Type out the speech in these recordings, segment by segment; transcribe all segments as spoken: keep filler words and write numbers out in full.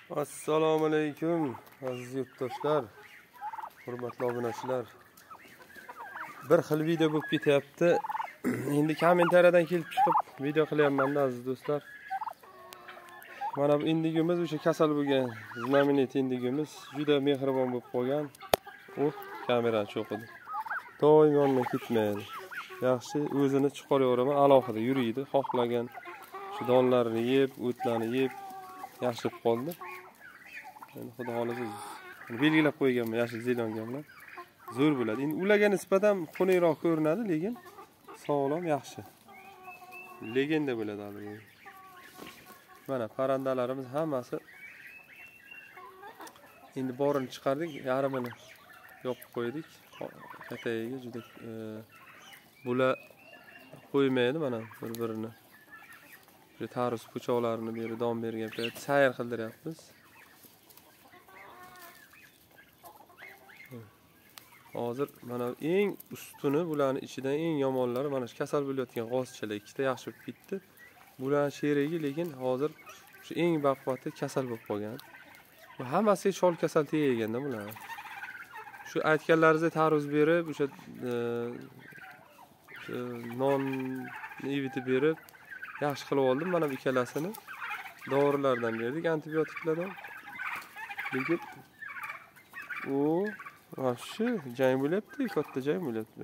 Assalomu alaykum aziz yurtdoshlar, hurmatli obunachilar. Bir xil video bo'lib ketyapti. Endi kommentariyadan kelib chiqib video qilyapman aziz do'stlar. Mana bu indigimiz o'sha kasal bo'lgan, знаменитый indigimiz juda mehribon bo'lib qolgan. U kamerani cho'qidi. Doim yondan ketmaydi. Yaxshi o'zini chiqaraveraman, alohida yuriydi, xohlagan shu donlarni yeb, o'tlarni yeb yaxshi qoldi. Endi xudo xolasa belgilab qo'yganman yashil zelonga bilan. Zo'r bo'ladi. Endi ularga nisbatan xunukroq ko'rinadi, lekin sog'lom, yaxshi. Legenda bo'ladi hali. Mana parandalarimiz hammasi endi borini chiqardik, yarmini yo'qib qo'ydik. Katayiga juda bular qo'ymaydi mana bir-birini. Shu tarus puchoqlarini beri don bergan payt sayr qildiryapmiz. Hozir mana eng ustuni bularning ichidan eng yomonlari mana shu kasal bo'layotgan g'ozchalar ikkita yaxshi bo'lib ketdi. Bular sherigi, lekin hozir shu eng baquvvati kasal bo'lib qolgan. Bu hammasi shol kasal tegayotganda bular. Shu aytganlaringizdek taruz berib, o'sha non evitib berib yaxshi qilib oldim. Mana bu ikkalasini dorilardan berdik, antibiotiklardan. Lekin u Vashshi jang bo'lyapti, katta jang bo'lyapti.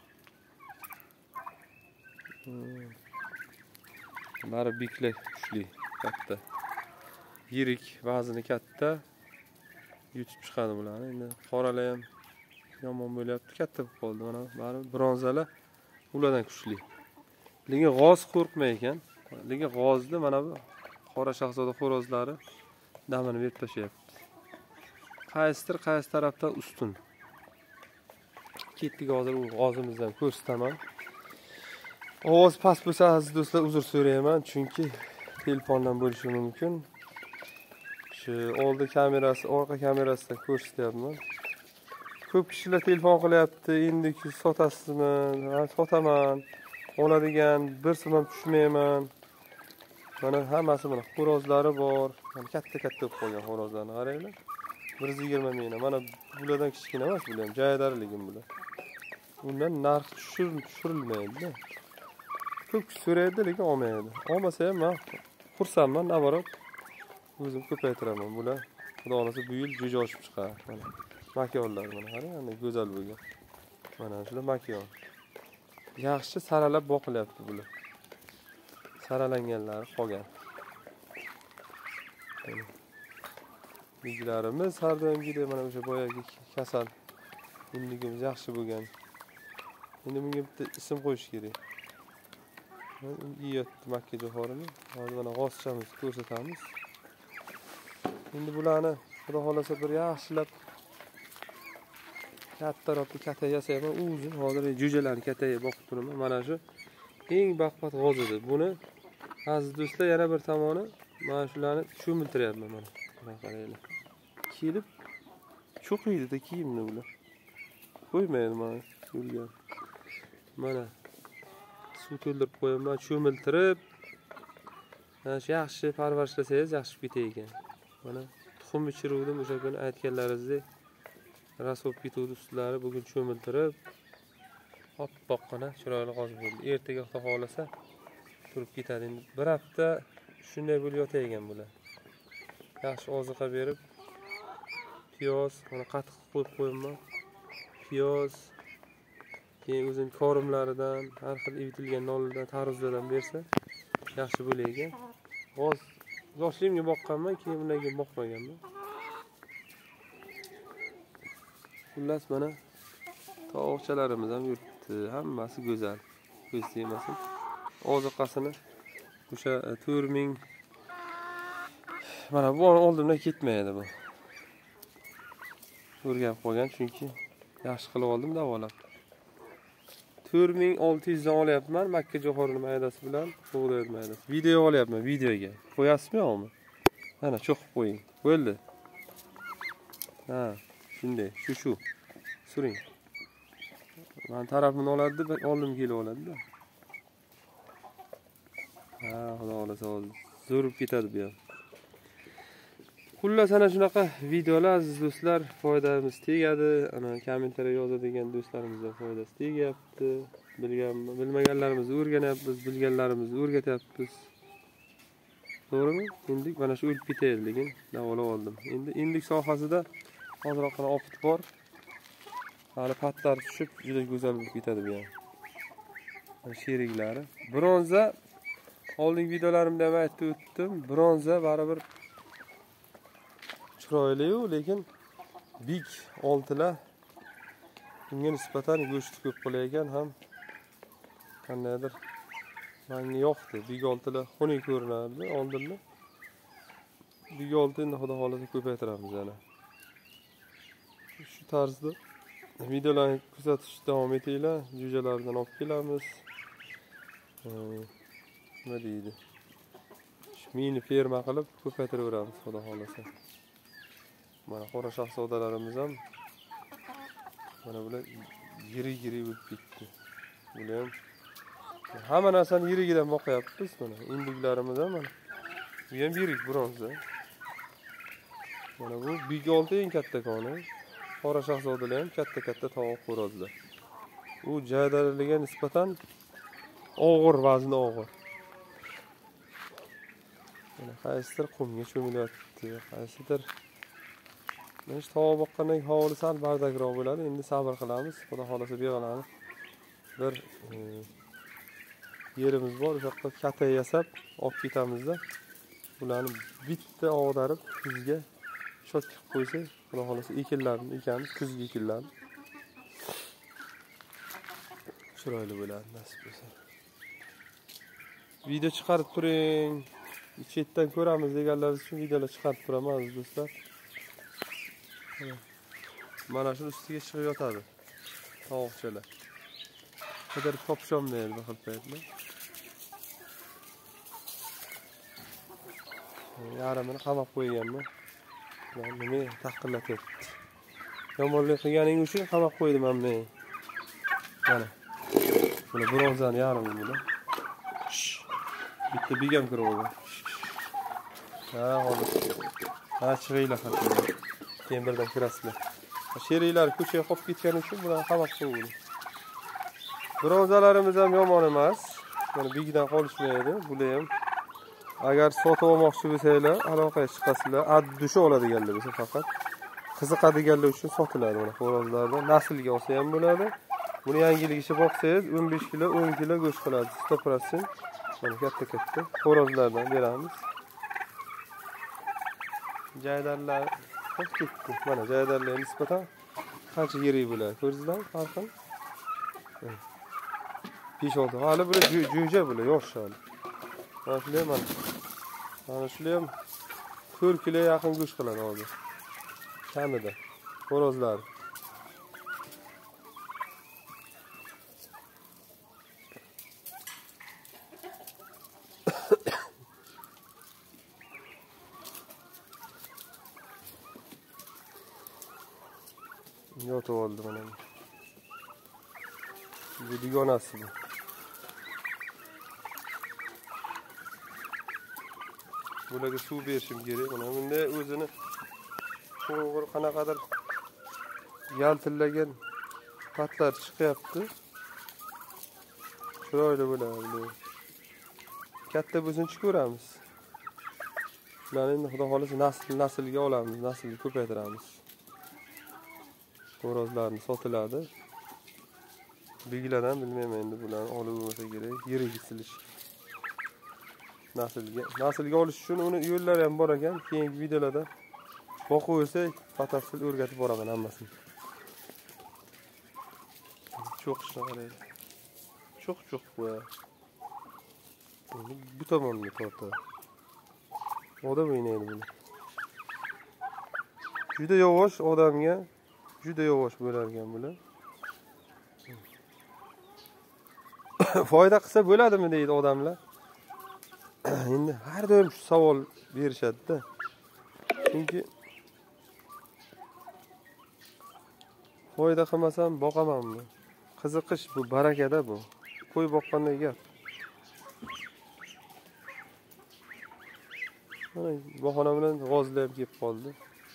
Bari biklar kuchli, katta. Yirik, vazni katta. Yutib chiqadi bularni. Endi qoralar ham yomon bo'lyapti, katta bo'lib qoldi. Mana bari bronzalar ulardan kuchli. Lekin g'oz qo'rqmay ekan. Lekin g'ozni mana bu qora shahzoda xo'rozlari damini berib tashyapti. Qaysidir qaysi tarafdan ustun. Ketdik hozir u g'ozimizdan ko'rsataman. Ovoz past bo'lsa aziz do'stlar uzr so'rayman, chunki telefondan bo'lishi mumkin. Shu oldi kamerasi, orqa kamerasidan ko'rsatyapman. Ko'p kishilar telefon qilyapti, endi sotasizmi? Ha, sotaman. Oladigan bir so'm ham tushmayman. Mana hammasi mana xo'rozlari bor. Mana katta-katta bo'lib qolgan xo'rozlarni qaranglar. bir yuz yigirma ming. Mana bulardan kichkina emas, bular ham jaydariligim bular. Undan narx tushirilmaydi. Ko'p so'raydi, lekin olmaydi. Olmasa ham men xursandman, navorot o'zim ko'paytiraman. Bular xudo xolasa bu yil jo'ja ochib chiqar. Mana makiyonlar mana qarang, qanday go'zal bo'lgan. Mana shular makiyon. Yaxshi saralab boqilyapti bular. Saralanganlari qolgan. Bilgilarimiz har doimgidek mana o'sha boyagi kasal indigimiz yaxshi bo'lgan. Endi bunga bitta ism qo'yish kerak. Yeyapti makka jo'xorini. Hozir mana g'ozchamiz ko'rsatamiz. Endi bularni xudo xolasa bir yaxshilab kattaroqli katay yasayman. O'zim hozir jo'jalarni katayga boqib turaman. Mana shu eng baquvvat g'oz edi. Buni aziz do'stlar yana bir tomoni mana shularni cho'miltiryapman mana. Mana qaranglar. Kelib cho'qiydi-da kiyimni bular. Qo'ymaydi mana yo'lga. Mana suv to'ldirib qo'yaman, cho'miltirib. Mana shu yaxshi parvarishlasangiz yaxshi ketay ekan. Mana tuxum ichiruvdim o'sha kuni aytganlaringizdek. Rasob ketuvdi ustlari, bugun cho'miltirib oppoqqina chiroyli g'oz bo'ldi. Ertaga xudo xolasa turib ketadi. Endi bir hafta shunday bo'lib yotagan bular. Yaxshi oziqa berib, piyoz, mana qatiq qo'yib qo'yaman. Piyoz, keyin o'zim korimlaridan, har xil evitilgan nonlardan, taruzlardan bersa yaxshi bo'laydi. G'oz yoshligimga boqqanman, keyin bundan keyin boqmaganman. Xullas mana tovuqchalarimiz ham yuribdi. Hammasi go'zal. Ko'z tegmasin. Oziqasini o'sha to'rt ming mana bu oldimdan ketmaydi bu. O'rganib qolgan, chunki yaxshi qilib oldim davolab. to'rt ming olti yuz dan olyapman makka jo'xorini maydasi bilan to'g'ri maydasi. Video olyapman, videoga. Qo'yasizmi yo'qmi? Mana cho'qib qo'ying. Bo'ldi. Ha, shunday, shu shu. Suring. Men tarafini oladi, ben oldim kelib oladi-da. Ha, xudo xolasa zo'rib ketadi bu ham. Xullas ana shunaqa videolar aziz do'stlar, foydamiz tegadi. Ana kommentariya yozadigan do'stlarimizga foydasi tegyapti. Bilgan, bilmaganlarimizni o'rganyapmiz, bilganlarimizni o'rgatyapmiz. To'g'rimi? Endi mana shu o'lib ketaydi, lekin davolab oldim. Endi endik sohasida hozirroqgina opit bor. Hali patlar tushib, juda go'zal bo'lib ketadi bu ham. Sheriklari. Bronza oldingi videolarimda ham aytib o'tdim. Bronza baribir chiroyli-yu, lekin big oltilar unga nisbatan go'shti ko'p bo'layotgan ham qandaydir menga yoqdi. Big oltilar xunuk ko'rinardi oldinda. Big olti endi xudo xolasa ko'paytiramiz ana. Shu tarzda videolarni kuzatishda davom etinglar. Jo'jalardan olib kelamiz. Nima deydi? Mini ferma qilib ko'paytiraveramiz xudo xolasa. Mana qora shahzodalarimiz ham mana bular yirik-yirik bo'lib ketdi. Bular ham hamma narsani yirigidan boqyapmiz mana. Indiklarimiz ham mana. Bu ham yirik bronza. Mana bu big olti eng katta koni. Qora shahzodalar ham katta-katta tovuq xo'rozlar. U jaydariga nisbatan og'ir, vazni og'ir. Mana qaysidir qumga cho'milyapti, qaysidir mana shu tovuq boqqandan hovli sal bardakroq bo'ladi. Endi sabr qilamiz. Xudo xolasa bu yoqlarni bir e, yerimiz bor, o'sha yoqqa katay yasab olib ketamizda. Bularni bitta og'darib kuzga shot qilib qo'ysak, xudo xolasa ekinlarni ekamiz, kuzgi ekinlarni. Chiroyli bo'ladi nasib bo'lsa. Video chiqarib turing. Chetdan ko'ramiz deganlar uchun videolar chiqarib turaman aziz do'stlar. Mana shu ustiga chiqib yotadi tovuqchalar. Qadar topsholmaydi bir xil paytda. Yarimini qamab qo'yganman. Nima taqqillatyapti. Yomonlik qilganing uchun qamab qo'ydim hamma. Mana. Buni bronzani yarimi bular. Bitta bigam kirib olgan. Ha, hozir. Ha, chiringlar hatto. Keyin birdan kirasizlar. Sheriklar ko'chaga qolib ketgani uchun bularni qamab qo'ydim. Bronzalarimiz ham yomon emas. Mana bigdan qolishmaydi. Bular ham agar sotib olmoqchi bo'lsanglar, aloqaga chiqasizlar. Addushi oladiganlar bo'lsa faqat qiziqadiganlar uchun sotiladi mana xo'rozlardan. Naslga olsa ham bo'ladi. Buni yangiligicha boqsangiz o'n besh kilo, o'n kilo go'sht qiladi. yuz foiz. Mana katta-katta xo'rozlardan beramiz. Jaydarlar qolib ketdi. Mana jaydarlarga nisbatan qancha yirik bo'ladi. Ko'rdingizmi farqini? besh olti. Hali bular jo'ja bular, yosh hali. Mana shular ham mana shular ham to'rt kilo yaqin go'sht qiladi hozir. Kamida xo'rozlar. Yotib oldi mana. Bu dugonasi bu. Bularga suv berishim kerak. Mana bunda o'zini to'g'ri qanaqadir yaltillagan patlar chiqyapti. Chiroyli bo'ladi. Katta bo'lsin-chi ko'ramiz. Ularni endi xudo xolasa nasl naslga olamiz, naslga ko'paytiramiz. Xo'rozlarni sotiladi. Biglardan bilmayman endi bularni olib bo'lsa kerak, yirik silish. Naslga, naslga olish uchun uni yo'llari ham bor ekan. Keyingi videolarda boqib o'rsak, batafsil o'rgatib boraman hammasini. Cho'q qaraydi. Cho'q-cho'q bu. Bu tomonga tortadi. Odam o'ynaydi buni. Juda yavash odamga juda yavash bo'lar ekan bular. Foyda qilsa bo'ladimi deydi odamlar. Endi har doim shu savol berishadi-da. Chunki foyda qilmasam boqamanmi? Qiziqish bu, barakada bu. Qo'y boqqanday gap. Mana bahona bilan g'ozlab kelib qoldi.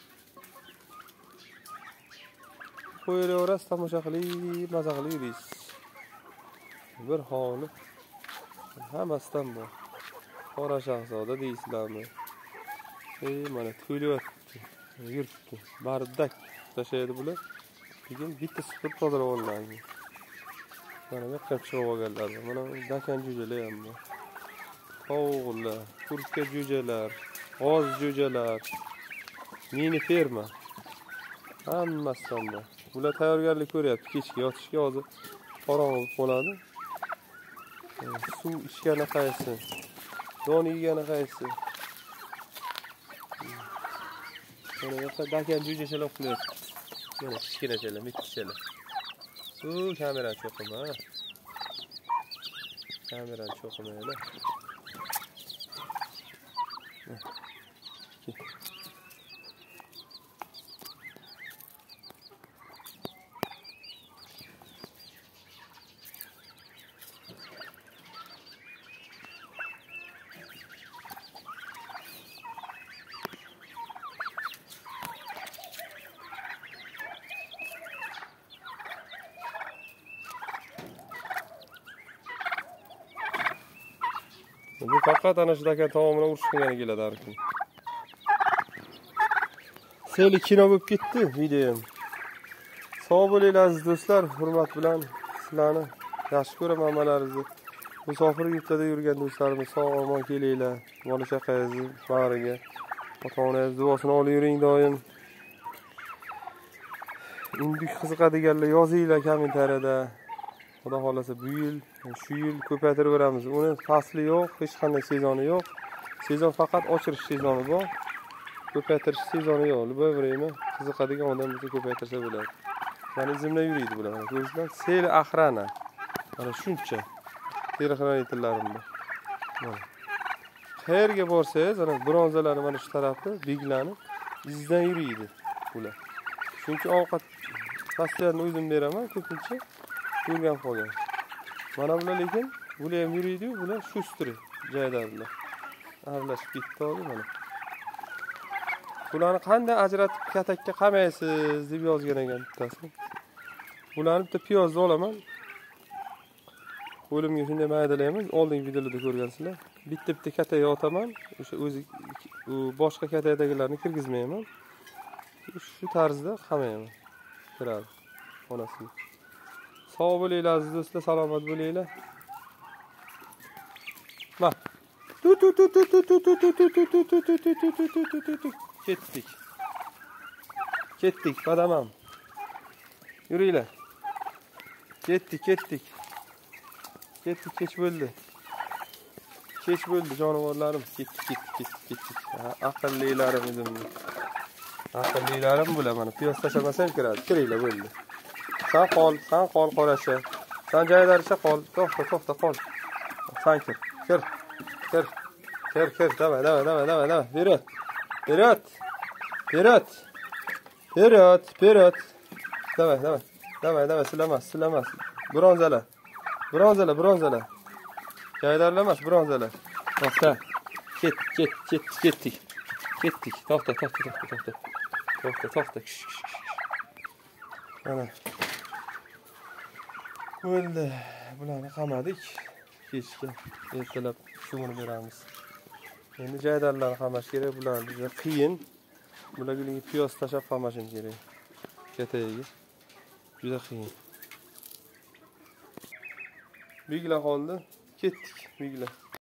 Qo'yaverasiz, tomosha qilib, maza qilib yurasiz. Bir holi hammasidan bor. Qora shahzoda deysizlarmi? Ey, mana to'lyapti. Yuribdi. Bardak tashlaydi bular. Lekin bitta supur tozalab olinadi. Mana bu yoqqa chiqib olganlar. Mana dakan jo'jalar ham bor. Tovuqlar, turka jo'jalar, g'oz jo'jalar, mini ferma. Hammasidan bor. Bular tayyorgarlik ko'ryapti kechga yotishga, hozir qorong'i bo'ladi. Suv ichgani qaysi? Don yegani qaysi? Mana yoqqa dakan jo'jachalar uxlayapti. Mana kichkinachalar, mittichalar. Bu kamera cho'qima. Kamera cho'qimaydi. Bu faqat ana shu dakan taomini urish qilgani keladi har kun. Seli kino bo'lib ketdi videom. Sog' bo'linglar aziz do'stlar, hurmat bilan sizlarni yaxshi ko'raman hammalaringizni. Musofir yurtida yurgan do'stlarimiz sog' omon kelinglar. Bola chaqangizni bag'riga, ota-onangiz duosini olib yuring doim. Undik qiziqadiganlar yozinglar kommentariyada. Xudo xolasa bu yil, shu yil ko'paytirib beramiz. Uni fasli yo'q, hech qanday sezoni yo'q. Sezon faqat ochirish sezoni bor. Ko'paytirish sezoni yo'q. Любой время qiziqadigan odam bizni ko'paytirsa bo'ladi. Mana izimda yuriydi bular. Ko'rsizlar, sel axrana. Mana shuncha telexranitellarim bor. Mana. Qayerga borsangiz, ana bronzalari mana shu tarafda biglanib izdan yuriydi bular. Chunki ovqat fasllarni o'zim beraman, ko'pincha yurgan qolgan. Mana bular lekin bular ham yuriydi, bular shustri joylarida. Aralashib ketdi hozir mana. Bularni qanday ajratib katakka qamaysiz deb yozgan ekan bittasi. Bularni bitta piyozda olaman. Qo'limga shunday maydalaymiz. Oldingi videolarda ko'rgansizlar. Bitta-bitta kataga otaman. O'sha o'zi u boshqa kataydagilarni kirgizmayman. Shu tarzda qamayman. Kiradi onasiga. Sog' bo'linglar aziz do'stlar, salomat bo'linglar. Ma. Tu tu tu tu tu tu tu tu tu tu tu tu tu tu tu tu. Ketdik. Ketdik, badamam. Yuringlar. Ketdik, ketdik. Ketdik, kech bo'ldi. Kech bo'ldi jonivorlarim. Ketdik, ketdik, ketdik, ketdik. Aqllilarim edim. Aqllilarim bular mana. Piyoz tashlamasam kiradi. Kiringlar bo'ldi. Sen qol, sen qol qorasha. Sen joydarisha qol. To'xta, to'xta, qol. Sen kir. Kir. Kir. Kir, kir. Давай, давай, давай, давай, давай. Вперед. Вперед. Вперед. Вперед, вперед. Давай, давай. Давай, давай, silamas, silamas. Bronzalar. Bronzalar, bronzalar. Joydarlamas, bronzalar. To'xta. Ket, ket, ket, ketdik. Ketdik. To'xta, to'xta, to'xta, to'xta. To'xta, to'xta. Mana. Bo'ldi. Bularni qamadik. Kechga ertalab shuni beramiz. Endi jaydarlarni qamash kerak, bular juda qiyin. Bularga piyoz tashab qamashim kerak. Katayiga. Juda qiyin. Biglar qoldi. Ketdik, biglar.